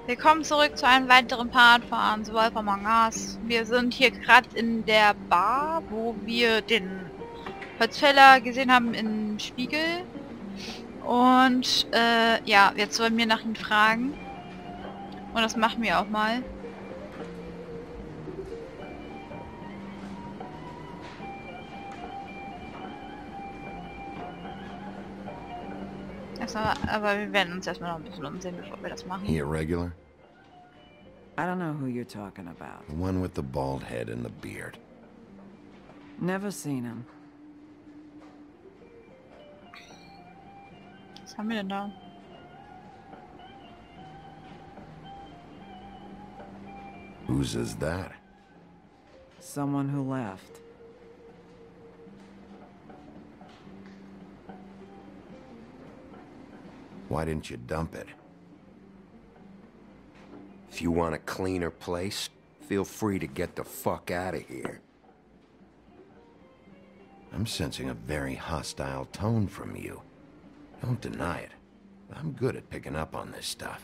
Willkommen zurück zu einem weiteren Part von The Wolf Among Us. Wir sind hier gerade in der Bar, wo wir den Holzfäller gesehen haben im Spiegel. Und ja, jetzt wollen wir nach ihm fragen. Und das machen wir auch mal. Aber wir werden uns erstmal noch ein bisschen umsehen, bevor wir das machen. He a regular? I don't know who you're talking about. The one with the bald head and the beard. Never seen him. Was haben wir denn da? Whose is that? Someone who left. Why didn't you dump it? If you want a cleaner place, feel free to get the fuck out of here. I'm sensing a very hostile tone from you. Don't deny it. I'm good at picking up on this stuff.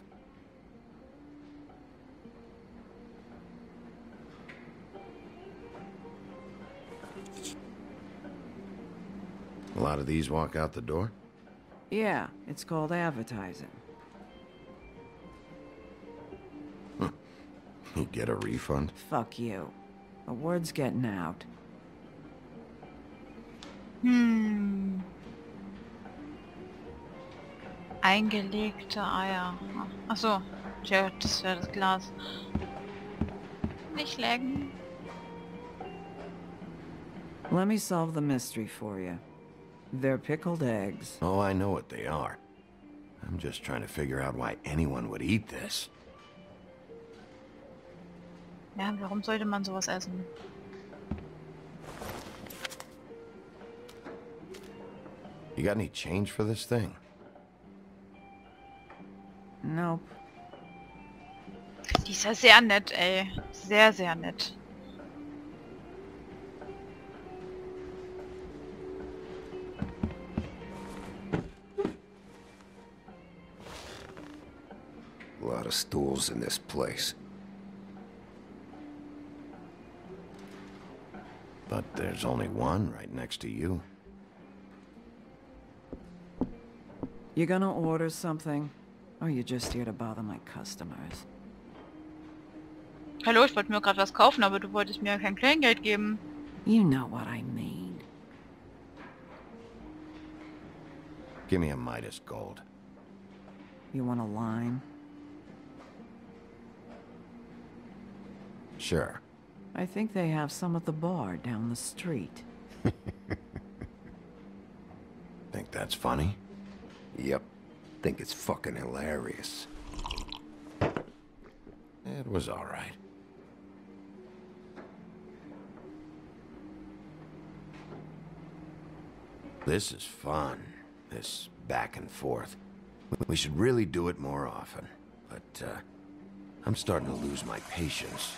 A lot of these walk out the door? Yeah, it's called advertising. You get a refund? Fuck you. The word's getting out. Eingelegte Eier. Achso, ja, das wäre das Glas. Nicht laggen. Let me solve the mystery for you. They're pickled eggs. Oh, I know what they are. I'm just trying to figure out why anyone would eat this. Ja, warum sollte man sowas essen? You got any change for this thing? Nope. Die ist ja sehr nett, ey. Sehr, sehr nett. A lot of stools in this place. But there's only one right next to you. You gonna order something? Or you just here to bother my customers? Hallo, ich wollte mir gerade was kaufen, aber du wolltest mir kein Kleingeld geben. You know what I mean. Give me a Midas Gold. You want a lime? Sure. I think they have some at the bar down the street. Think that's funny? Yep. Think it's fucking hilarious. It was all right. This is fun. This back and forth. We should really do it more often. But, I'm starting to lose my patience.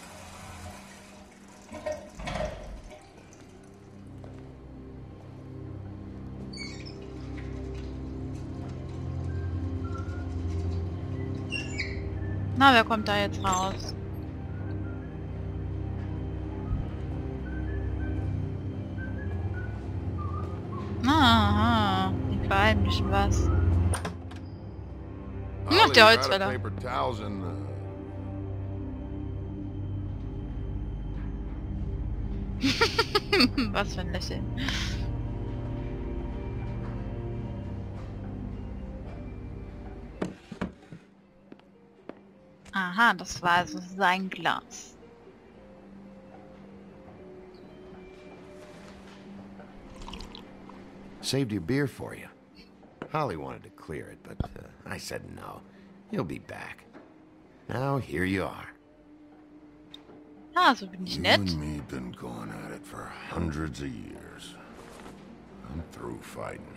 Na, wer kommt da jetzt raus? Aha, die verheimlichen was. Ach, der Holzfäller. Paper towels and Was für ein Lächeln. Aha, das war also sein Glas. Saved your beer for you. Holly wanted to clear it, but I said no. You'll be back. Now here you are. Ah, so bin ich you nett. and me been going at it for hundreds of years. I'm through fighting.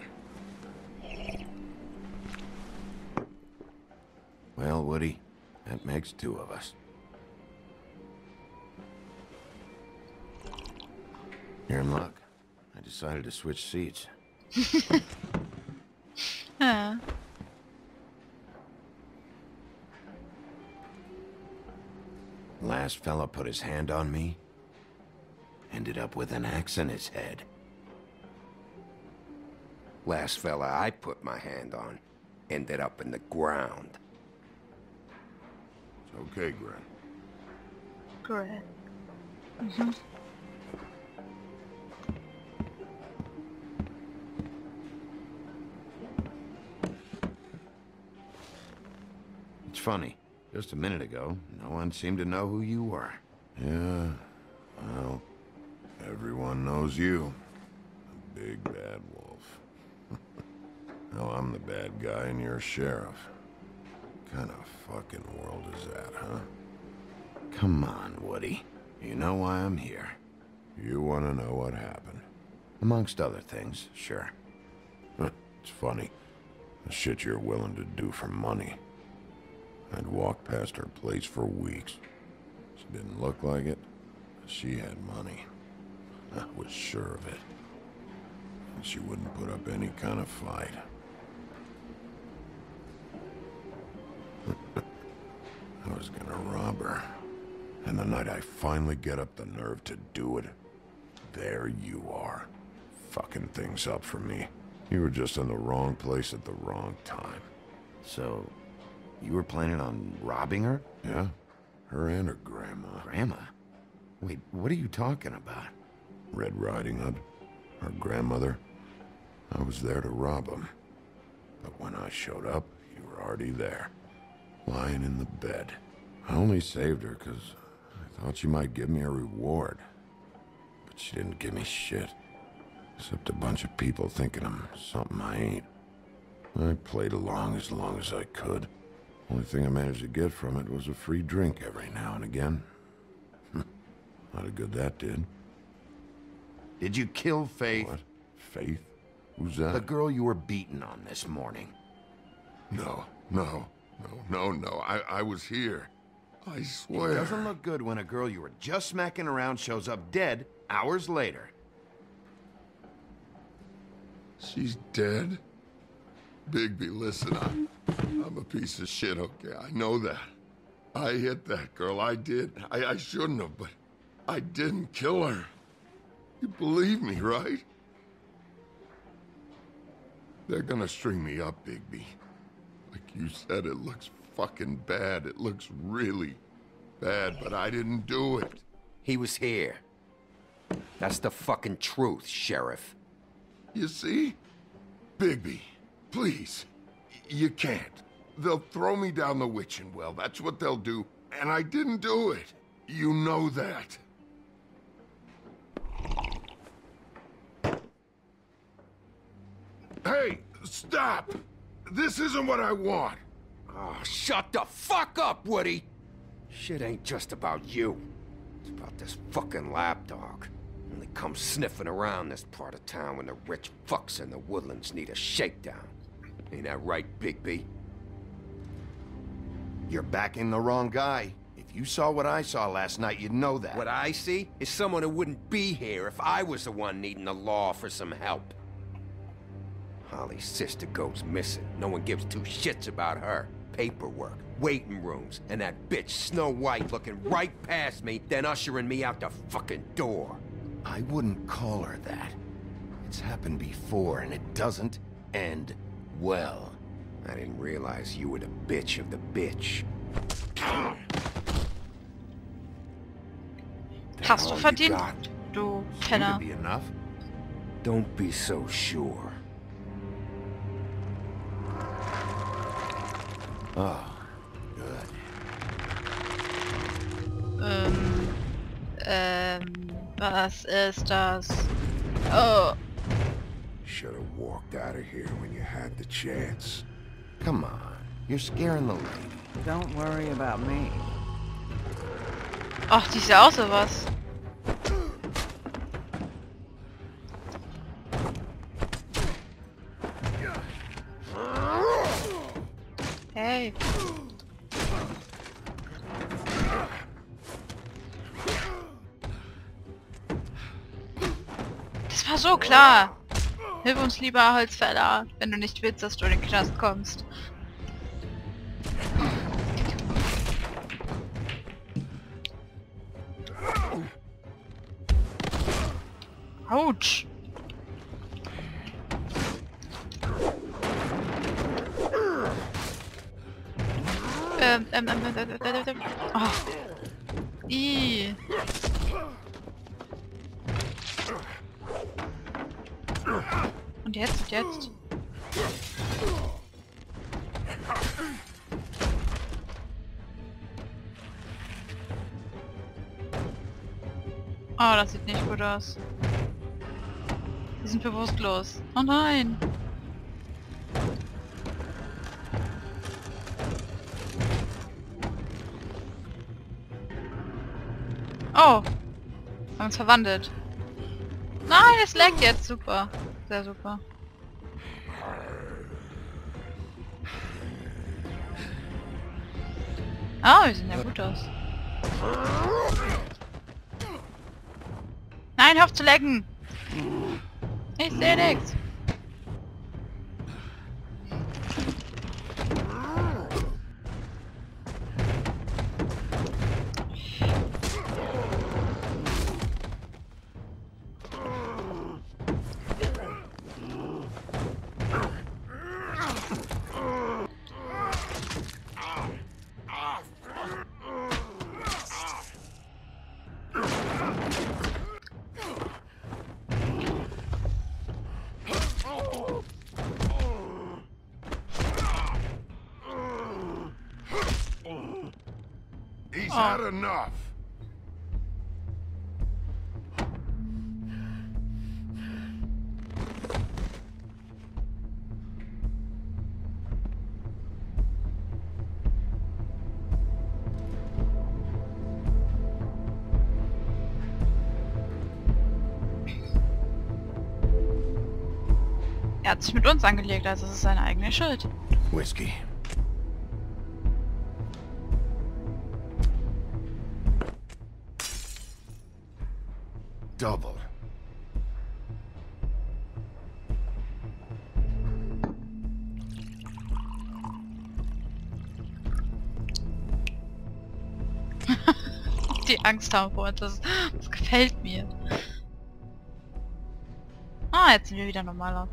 Well, Woody, that makes two of us. You're in luck. I decided to switch seats. Ja. Last fella put his hand on me. Ended up with an axe in his head. Last fella I put my hand on ended up in the ground. It's okay, Gren. Great. It's funny. Just a minute ago, no one seemed to know who you were. Yeah, well, everyone knows you. The big bad wolf. Now I'm the bad guy and you're sheriff. What kind of fucking world is that, huh? Come on, Woody. You know why I'm here. You want to know what happened? Amongst other things, sure. It's funny. The shit you're willing to do for money. I'd walked past her place for weeks. She didn't look like it, but she had money. I was sure of it. And she wouldn't put up any kind of fight. I was gonna rob her. And the night I finally get up the nerve to do it, there you are. Fucking things up for me. You were just in the wrong place at the wrong time. So, you were planning on robbing her? Yeah? Her and her grandma. Grandma? Wait, what are you talking about? Red Riding Hood. Her grandmother. I was there to rob them. But when I showed up, you were already there. Lying in the bed. I only saved her because I thought she might give me a reward. But she didn't give me shit. Except a bunch of people thinking I'm something I ain't. I played along as I could. Only thing I managed to get from it was a free drink every now and again. Not a good that did. Did you kill Faith? What? Faith? Who's that? The girl you were beaten on this morning. No. I was here. I swear. It doesn't look good when a girl you were just smacking around shows up dead hours later. She's dead? Bigby, listen, I'm a piece of shit, okay? I know that. I hit that girl, I did. I shouldn't have, but I didn't kill her. You believe me, right? They're gonna string me up, Bigby. Like you said, it looks fucking bad. It looks really bad, but I didn't do it. He was here. That's the fucking truth, Sheriff. You see? Bigby, please. You can't. They'll throw me down the witching well. That's what they'll do. And I didn't do it. You know that. Hey, stop! This isn't what I want. Oh, shut the fuck up, Woody! Shit ain't just about you. It's about this fucking lapdog. Only comes sniffing around this part of town when the rich fucks in the woodlands need a shakedown. Ain't that right, Bigby? You're backing the wrong guy. If you saw what I saw last night, you'd know that. What I see is someone who wouldn't be here if I was the one needing the law for some help. Holly's sister goes missing. No one gives two shits about her. Paperwork, waiting rooms, and that bitch Snow White looking right past me, then ushering me out the fucking door. I wouldn't call her that. It's happened before, and it doesn't end well. I didn't realize you were the bitch of the bitch. Hast du verdient, du Penner. Seemed to be enough. Don't be so sure. Oh, good. Was ist das? Oh. Should have walked out of here when you had the chance. Come on. You're scaring the lady. Don't worry about me. Ach, die ist ja auch sowas. Hey. Das war so klar. Hilf uns lieber, Holzfäller, wenn du nicht willst, dass du in den Knast kommst. Autsch. Oh. Ih. Und jetzt? Oh, das sieht nicht gut aus. Die sind bewusstlos. Oh nein! Oh! Haben uns verwandelt. Nein, es leckt jetzt. Super. Sehr super. Oh, wir sehen ja gut aus. Nein, hör auf zu lecken! Ich sehe nichts. He's had enough. Er hat sich mit uns angelegt, also es ist seine eigene Schuld. Whiskey. Double. Die Angst haben vor uns, das gefällt mir. Ah, jetzt sehen wir wieder normal aus.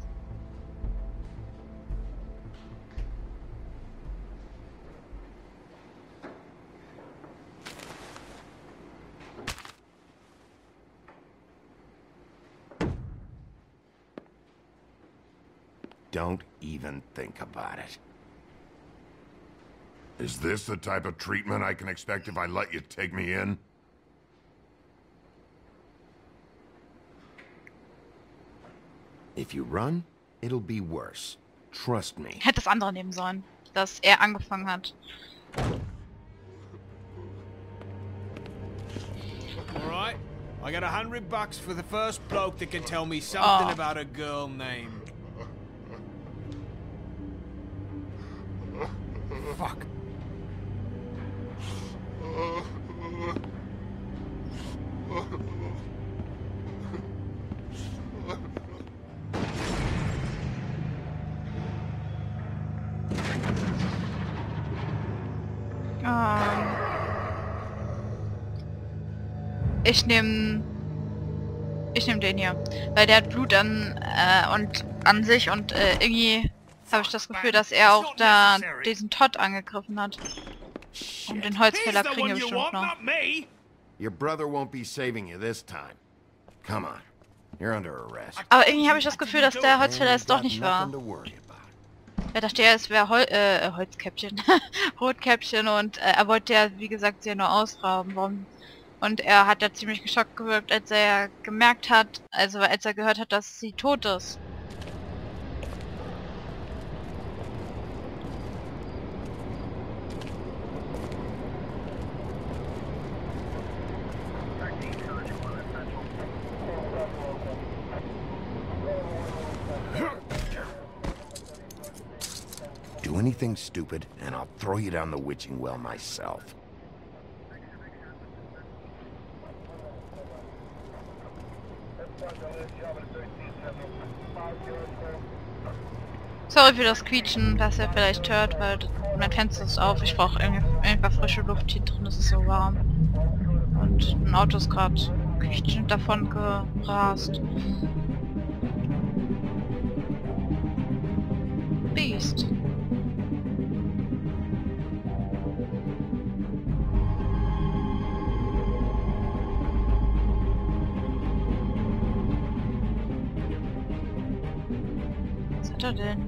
Don't even think about it. Is this the type of treatment I can expect if I let you take me in? If you run, it'll be worse. Trust me. Hätte das andere nehmen sollen, dass er angefangen hat. Alright, I got $100 for the first bloke that can tell me something about a girl name. Fuck. Ich nehm den hier, weil der hat Blut an sich und irgendwie habe ich das Gefühl, dass er auch da diesen Todd angegriffen hat. Und den Holzfäller kriegen wir bestimmt noch. Your brother won't be saving you this time. Come on. You're under arrest. Aber irgendwie habe ich das Gefühl, dass der Holzfäller es doch nicht war. Ich dachte ja, es wäre Holzkäppchen. Rotkäppchen und er wollte ja, wie gesagt, sie ja nur ausrauben. Und er hat ja ziemlich geschockt gewirkt, als er gemerkt hat, also als er gehört hat, dass sie tot ist. Do anything stupid, and I'll throw you down the witching well myself. Sorry für das Quietschen, das ihr vielleicht hört, weil mein Fenster ist auf. Ich brauche irgendwie frische Luft hier drin, es ist so warm. Und ein Auto ist gerade richtig davon gerast. Beast. Was hat er denn?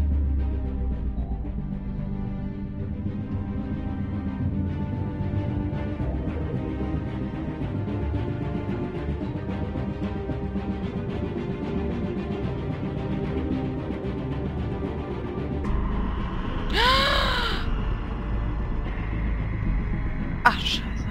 Ach, scheiße.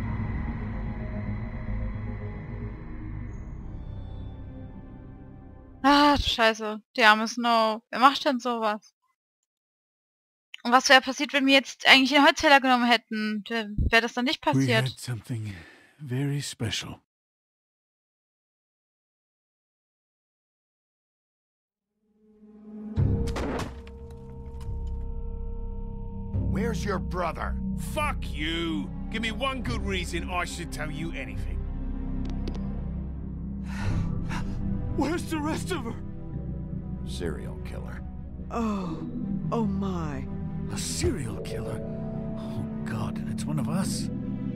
Ah, scheiße. Die arme Snow. Wer macht denn sowas? Und was wäre passiert, wenn wir jetzt eigentlich den Holzfäller genommen hätten? Wäre das dann nicht We passiert? had something very special. Where's your brother? Fuck you! Give me one good reason I should tell you anything. Where's the rest of her? Serial killer. Oh, oh my. A serial killer? Oh God, and it's one of us?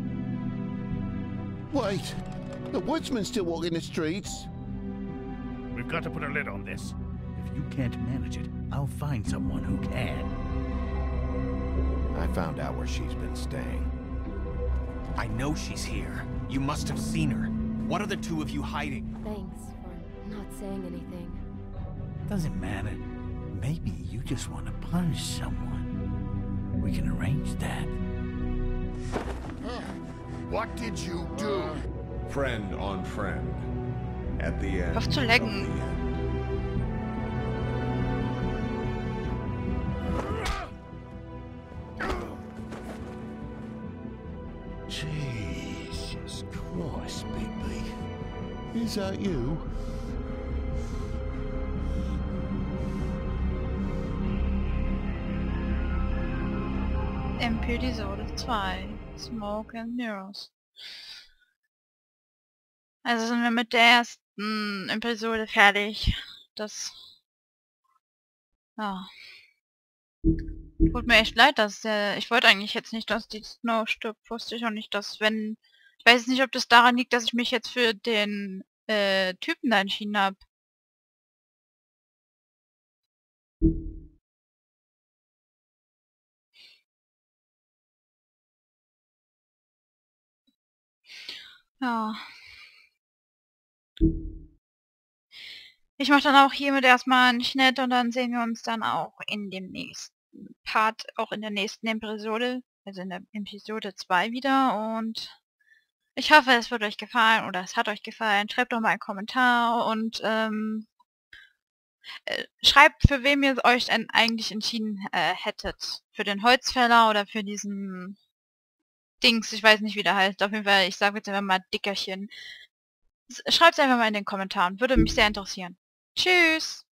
Wait, the woodsman's still walking the streets. We've got to put a lid on this. If you can't manage it, I'll find someone who can. I found out where she's been staying. I know she's here. You must have seen her. What are the two of you hiding? Thanks for not saying anything. Doesn't matter. Maybe you just want to punish someone. We can arrange that. What did you do? Friend on friend. At the end. Auf zu lecken. Jesus Christ, Bigby. Is that you? Episode 2. Smoke and Mirrors. Also sind wir mit der ersten Episode fertig. Das... Ja. Tut mir echt leid, dass der... Ich wollte eigentlich jetzt nicht, dass die Snow stirbt. Wusste ich auch nicht, dass wenn... Ich weiß nicht, ob das daran liegt, dass ich mich jetzt für den Typen da entschieden habe. Ja. Ich mache dann auch hiermit erstmal einen Schnitt und dann sehen wir uns dann auch in dem nächsten Part, auch in der nächsten Episode, also in der Episode 2 wieder. Und ich hoffe, es wird euch gefallen oder es hat euch gefallen. Schreibt doch mal einen Kommentar und schreibt, für wen ihr euch denn eigentlich entschieden hättet. Für den Holzfäller oder für diesen Dings, ich weiß nicht, wie der heißt. Auf jeden Fall, ich sage jetzt einfach mal Dickerchen. Schreibt es einfach mal in den Kommentaren. Würde mich sehr interessieren. Tschüss!